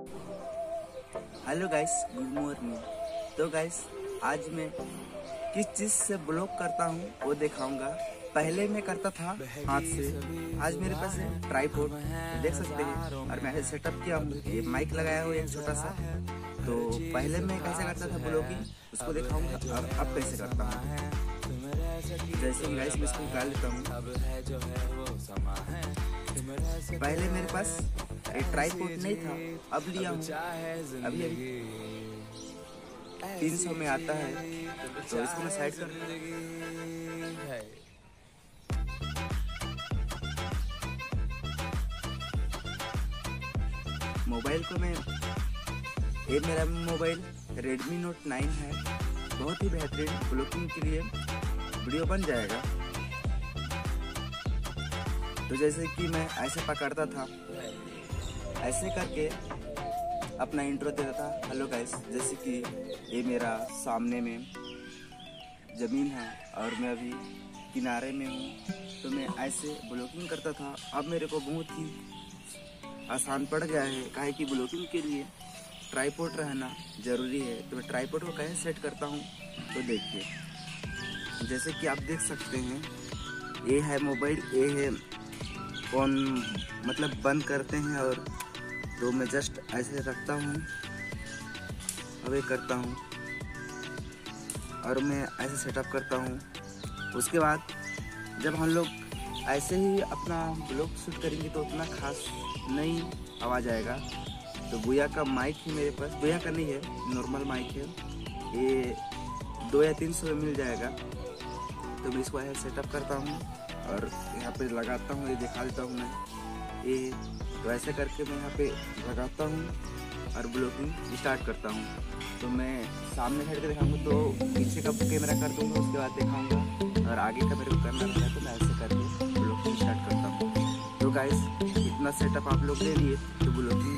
Hello guys, good morning. तो guys, आज मैं किस चीज़ से ब्लॉग करता हूँ वो दिखाऊंगा। पहले मैं करता था हाथ से, आज मेरे पास है ट्राइपॉड, देख सकते हैं। और मैं सेटअप किया हूँ, ये माइक लगाया हुआ एक छोटा सा। तो पहले मैं कैसे करता था ब्लॉगिंग उसको दिखाऊंगा, और अब कैसे करता हूँ। जैसे गाइस मैं इसको निकाल लेता हूँ। पहले मेरे पास एक ट्राइपॉड नहीं था, अब लिया हूँ। अभी 300 में आता है, तो इसको मैं साइड कर दूँ। मोबाइल को मैं, ये मेरा मोबाइल Redmi Note 9 है, बहुत ही बेहतरीन ब्लॉगिंग के लिए वीडियो बन जाएगा। तो जैसे कि मैं ऐसे पकड़ता था, ऐसे करके अपना इंट्रो देता था। हेलो गाइस, जैसे कि ये मेरा सामने में ज़मीन है और मैं अभी किनारे में हूँ, तो मैं ऐसे ब्लॉगिंग करता था। अब मेरे को बहुत ही आसान पड़ गया है, काहे कि ब्लॉगिंग के लिए ट्राइपॉड रहना ज़रूरी है। तो मैं ट्राइपॉड को कैसे सेट करता हूँ तो देखिए। जैसे कि आप देख सकते हैं, ये है मोबाइल, ये है फोन, मतलब बंद करते हैं। और तो मैं जस्ट ऐसे रखता हूँ, अब ये करता हूँ और मैं ऐसे सेटअप करता हूँ। उसके बाद जब हम लोग ऐसे ही अपना ब्लॉग शूट करेंगे तो उतना खास नहीं आवाज़ आएगा। तो बुया का माइक है मेरे पास, बुया का नहीं है, नॉर्मल माइक है, ये 200 या 300 में मिल जाएगा। तो मैं इसको ऐसे सेटअप करता हूँ और यहाँ पे लगाता हूँ, ये दिखा देता हूँ मैं ये। तो ऐसे करके मैं यहाँ पे लगाता हूँ और ब्लॉगिंग स्टार्ट करता हूँ। तो मैं सामने साइड के दिखाऊंगा, तो पीछे का कैमरा कर दूँगा, उसके बाद दिखाऊंगा। और आगे का मेरे को करना रहता है, तो मैं ऐसे करके ब्लॉगिंग स्टार्ट करता हूँ। तो गाइस, इतना सेटअप आप लोग ले लिए तो ब्लॉगिंग